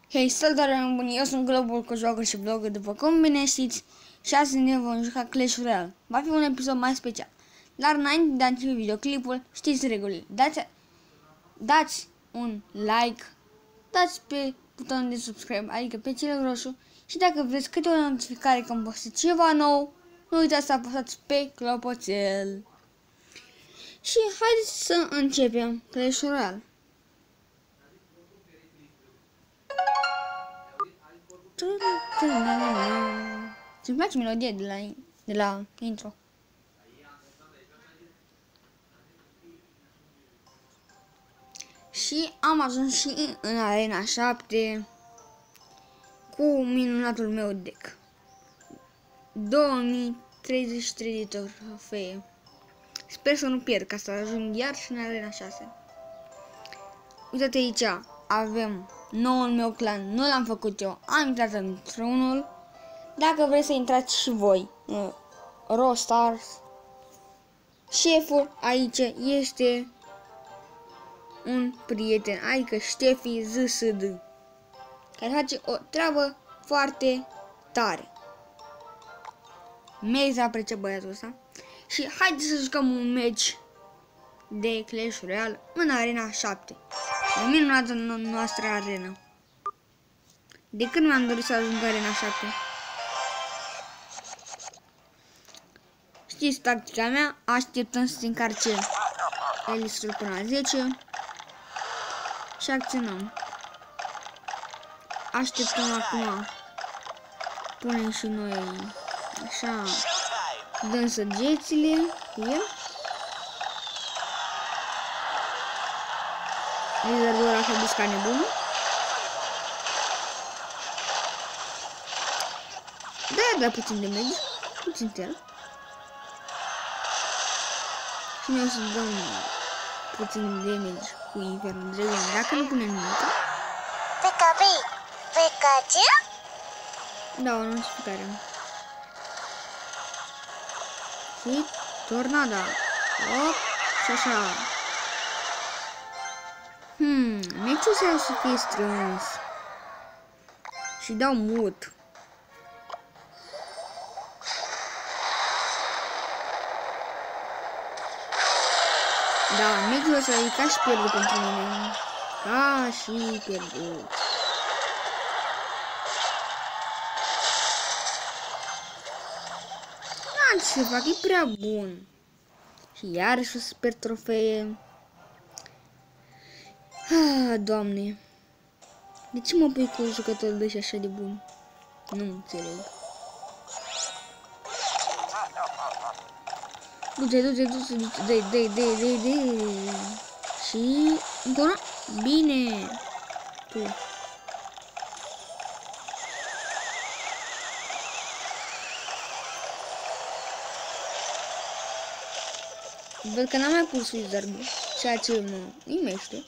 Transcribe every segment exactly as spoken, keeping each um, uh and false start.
Hei, salutare oameni buni, eu sunt Globul cu joacă și vlogger, după cum bine știți, și azi ne vom juca Clash Royale. Va fi un episod mai special. Dar înainte de a începe videoclipul, știți regulile. Dați, dați un like, dați pe butonul de subscribe, adică pe cel roșu, și dacă vreți câte o notificare că am postat ceva nou, nu uitați să apăsați pe clopoțel. Și haideți să începem Clash Royale. Îmi place melodia de la, de la intro. Și am ajuns și în arena șapte cu minunatul meu deck. două mii treizeci și trei de trofee. Sper să nu pierd ca să ajung iar și în arena șase. Uite-te aici, avem noul meu clan, nu l-am făcut eu, am intrat într-unul. Dacă vreți să intrați și voi, uh, Raw Stars, șeful aici este un prieten, adică Ștefi Z S D, care face o treabă foarte tare. Merită apreciat băiatul ăsta. Și haideți să jucăm un match de Clash Royale în arena șapte. E minunată noastră arena. De când mi-am dorit să ajung arena șapte? Știți tactica mea? Așteptăm să se încarce elistrul până la zece și acționăm. Așteptăm acum. Punem și noi așa, dăm săgețile cu el. Liderul ăla s-a dus ca nebunul. Da, da, puțin de damage, puțin tel. Și noi o să dăm puțin de damage cu Infernul Dragon, dacă nu punem nimic. Da, o notificare. Și tornada. Op, și așa. Hmm, necesar să fie strâns. Și dau mut. Da, meciul ăsta e ca și pierdut pentru mine. Ca și pierdut. Da, ce să fac, e prea bun. Și iarăși o super trofee. Ah, Doamne. De ce mă pui cu jucătorul de așa de bun? Nu înțeleg. Du-te, du-te, du-te, du-te, dă-i, dă-i, dă-i, dă-i, dă-i. Și încă una. Bine. Tu. Văd că n-am mai pus wizard-ul, ceea ce mă imește.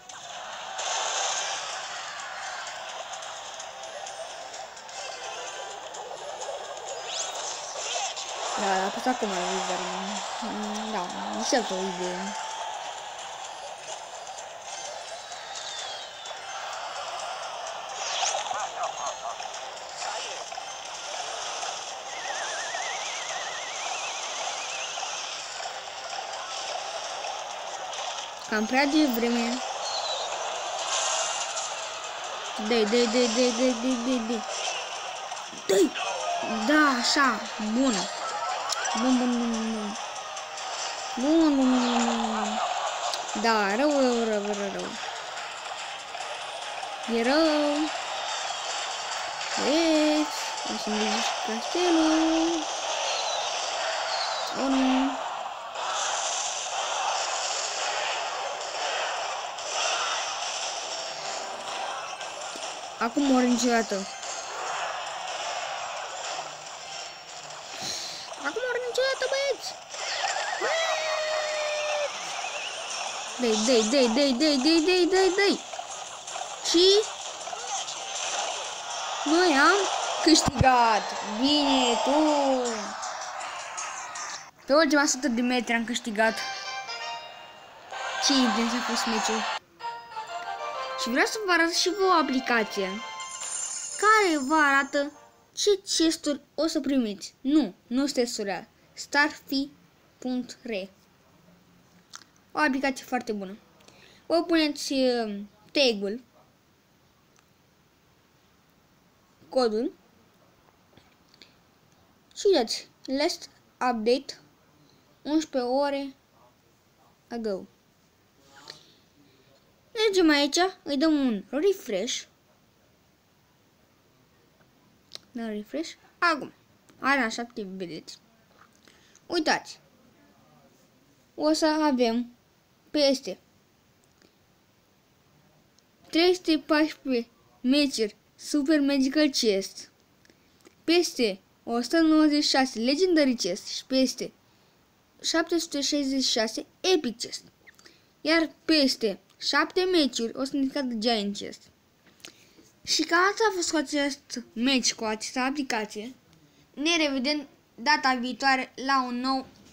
Da, a pus acum wizard-ul. Da, nu știu o idee. Cam prea devreme. Dă-i, dă-i, dă-i, dă-i, dă-i, dă-i, dă-i, dă-i. Dă-i! Da, așa, bun. Bun, bun, bun, bun. Bun, bun, bun, bun. Da, rău, rău, rău, rău, rău. E rău. Deci, o să-mi duci castelul. O, nu. Acum mor niciodată. Acum mor niciodată, băieți. Dai, dai, dai, dai, dai, dai, dai, dai, dai. Și noi am câștigat. Bine, tu. Pe ultima sută de metri am câștigat. Ce intens a fost meciul. Și vreau să vă arăt și vă o aplicație care vă arată ce chesturi o să primiți. Nu, nu este surreal. starfi punct re. O aplicație foarte bună. Vă puneți uh, tag-ul, codul și dați last update unsprezece ore ago. Mergem aici, îi dăm un refresh. Dăm refresh. Acum, are așa, vedeți. Uitați. O să avem peste trei sute paisprezece meciuri Super Magical Chest, peste o sută nouăzeci și șase Legendary Chest și peste șapte sute șaizeci și șase Epic Chest. Iar peste șapte meciuri o să ne cadă Giant Chest. Și cam asta a fost cu acest match, cu această aplicație. Ne revedem data viitoare la un nou